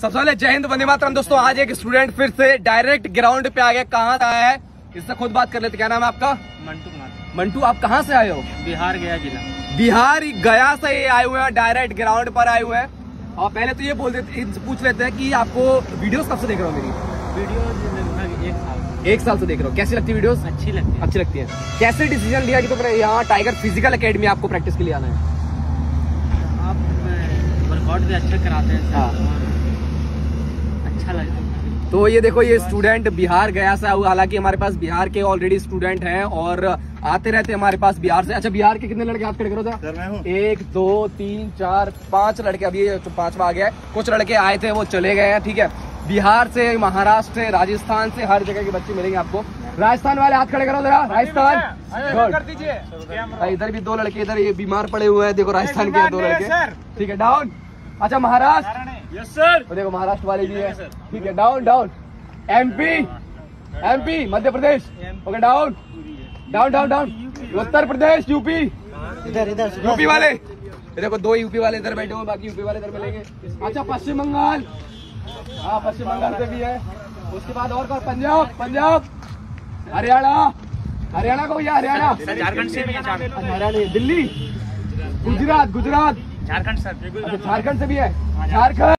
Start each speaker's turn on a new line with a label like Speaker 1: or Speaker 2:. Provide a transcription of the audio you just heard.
Speaker 1: सबसे पहले जय हिंद, वंदे मातरम। दोस्तों आज एक स्टूडेंट फिर से डायरेक्ट ग्राउंड पे आ गया। कहाँ से आया है इससे खुद बात कर लेते। क्या नाम है आपका?
Speaker 2: मंटू कुमार।
Speaker 1: मंटू, आप कहाँ से आए हो?
Speaker 2: बिहार गया जिला।
Speaker 1: बिहार गया से ये आए हुए हैं, डायरेक्ट ग्राउंड पर आए हुए हैं। और पहले तो ये बोल देते, पूछ लेते हैं कि आपको वीडियोस कब से देख रहे हो? मेरी
Speaker 2: वीडियो लगभग 1 साल
Speaker 1: से देख रहे हो। कैसी लगती है वीडियोस?
Speaker 2: अच्छी लगती है।
Speaker 1: अच्छी लगती है। कैसे डिसीजन लिया कि तो यहाँ टाइगर फिजिकल एकेडमी आपको प्रैक्टिस के लिए आना है?
Speaker 2: आप वर्कआउट भी अच्छा कराते हैं सर।
Speaker 1: हाँ।
Speaker 2: अच्छा लगता है।
Speaker 1: तो ये देखो, ये स्टूडेंट बिहार गया से हुआ। हालांकि हमारे पास बिहार के ऑलरेडी स्टूडेंट हैं और आते रहते हैं हमारे पास बिहार से। अच्छा, बिहार के कितने लड़के हाथ खड़े करो था?
Speaker 3: सर मैं हूँ।
Speaker 1: 1 2 3 4 5 लड़के। अभी ये 5वां आ गया है। कुछ लड़के आए थे, वो चले गए हैं। ठीक है, बिहार से, महाराष्ट्र से, राजस्थान से, हर जगह के बच्चे मिलेंगे आपको। राजस्थान वाले हाथ खड़े करो जरा। राजस्थान कर दीजिए। इधर भी 2 लड़के, इधर ये बीमार पड़े हुए हैं। देखो राजस्थान के 2 लड़के। ठीक है, डाउन। अच्छा, महाराष्ट्र।
Speaker 3: Yes sir.
Speaker 1: तो देखो महाराष्ट्र वाले भी है। ठीक है, down down. MP Madhya Pradesh. Okay, down down down down. Uttar Pradesh, UP.
Speaker 2: इधर
Speaker 1: यूपी वाले, ये देखो 2 यूपी वाले इधर बैठे हुए, बाकी यूपी वाले इधर मिलेंगे। अच्छा, पश्चिम बंगाल। हाँ, पश्चिम बंगाल से भी है। उसके बाद और पंजाब, हरियाणा को भैया, हरियाणा।
Speaker 2: झारखंड से भी है।
Speaker 1: हरियाणा, दिल्ली, गुजरात।
Speaker 2: झारखंड सर।
Speaker 1: अच्छा, झारखंड से भी है। झारखंड